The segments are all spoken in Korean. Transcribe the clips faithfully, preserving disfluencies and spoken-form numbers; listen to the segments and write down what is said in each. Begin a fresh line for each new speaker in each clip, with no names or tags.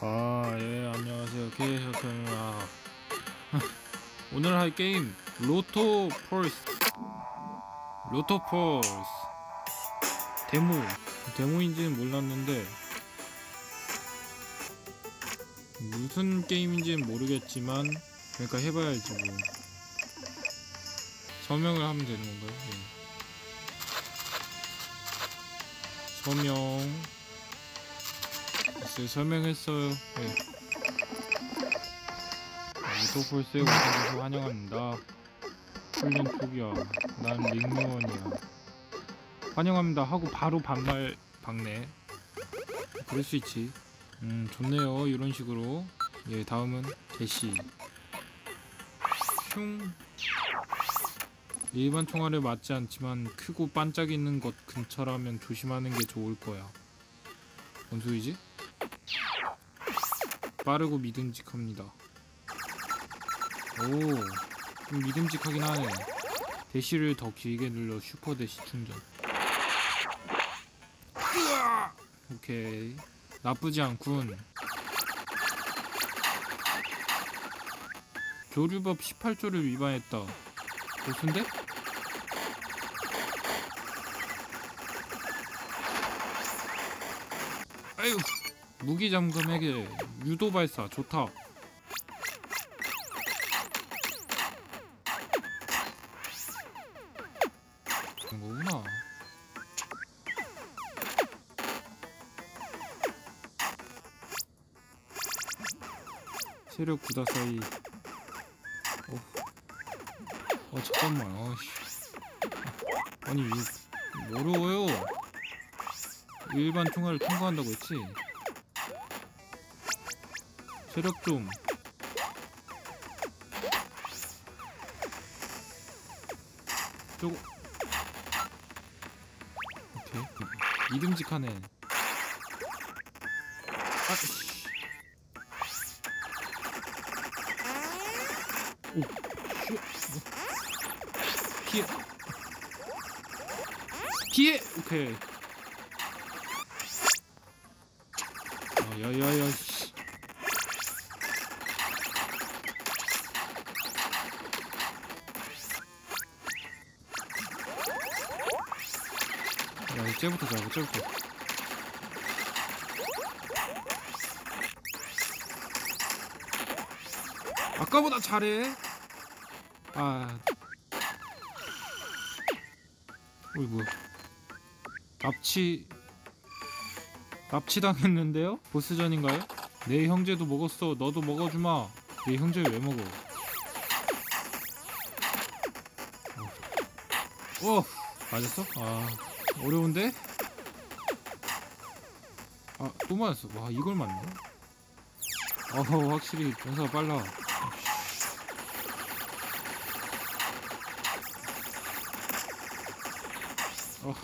아, 예, 안녕하세요. 케이혁입니다. 오늘 할 게임 로토 폴스. 로토 폴스 데모. 데모인지는 몰랐는데 무슨 게임인지는 모르겠지만 그러니까 해봐야지 뭐. 서명을 하면 되는 건가요? 예. 서명. 글쎄, 설명했어요. 네. 로토폴스에 오신 것을 환영합니다. 훈련 초기야. 난 링요원이야. 환영합니다 하고 바로 반말 박네. 그럴 수 있지. 음, 좋네요. 이런 식으로. 예, 다음은 대시. 흉. 일반 총알에 맞지 않지만 크고 반짝이는 것 근처라면 조심하는 게 좋을 거야. 뭔 소리지? 빠르고 믿음직합니다. 오, 좀 믿음직하긴 하네. 대시를 더 길게 눌러 슈퍼 대시 충전. 오케이, 나쁘지 않군. 교류법 십팔 조를 위반했다. 보스인데? 아유, 무기 잠금에게 유도 발사 좋다. 그런 거구나. 체력 구다사이. 어, 어 잠깐만. 어씨. 아니 이거 어려워요. 일반 총알을 통과한다고 했지. 체력 좀. 저거. 오케이. 믿음직하네. 아씨. 오. 쉬어. 피해. 피해. 오케이. 아, 야야야. 야, 쟤부터 잡아, 쟤부터. 아까보다 잘해. 아, 어이 뭐야? 납치, 납치당했는데요? 보스전인가요? 내 형제도 먹었어. 너도 먹어주마. 내 형제 왜 먹어? 어, 어, 맞았어? 아, 어려운데? 아, 또 맞았어. 와, 이걸 맞네? 어, 확실히 전사가 빨라. 어,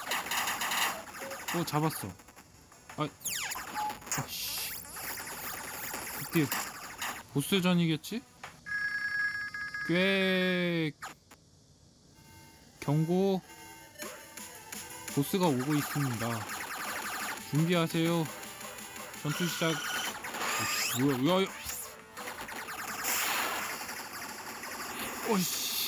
어, 잡았어. 아, 아씨. 그때 보스전이겠지? 꽤 경고. 보스가 오고 있습니다. 준비하세요. 전투 시작. 어씨, 뭐야, 야, 야. 어이씨.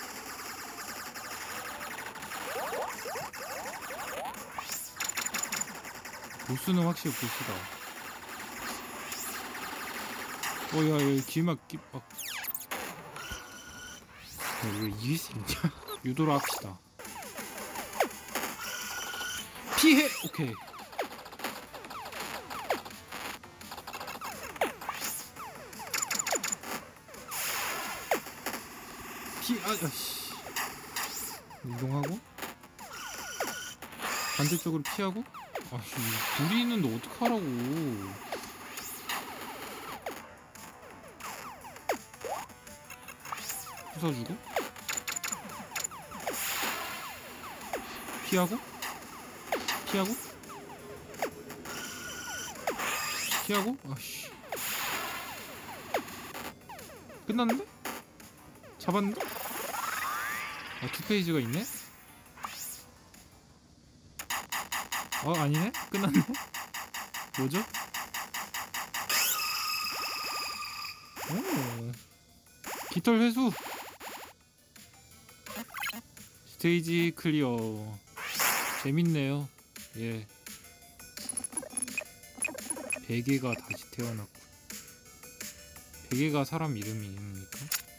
보스는 확실히 보스다. 어, 야, 야, 길막, 기, 막. 야, 왜 이길 수 있냐? 유도를 합시다. 피해! 오케이. 피, 아, 야씨. 이동하고. 반대쪽으로 피하고. 아씨, 둘이 있는데 어떡하라고. 부숴주고. 피하고. 피하고. 피하고. 아씨. 끝났는데? 잡았는데? 아, 두 페이지가 있네? 어, 아니네? 끝났네? 뭐죠? 오. 깃털 회수. 스테이지 클리어. 재밌네요. 예. 베개가 다시 태어났고. 베개가 사람 이름입니까?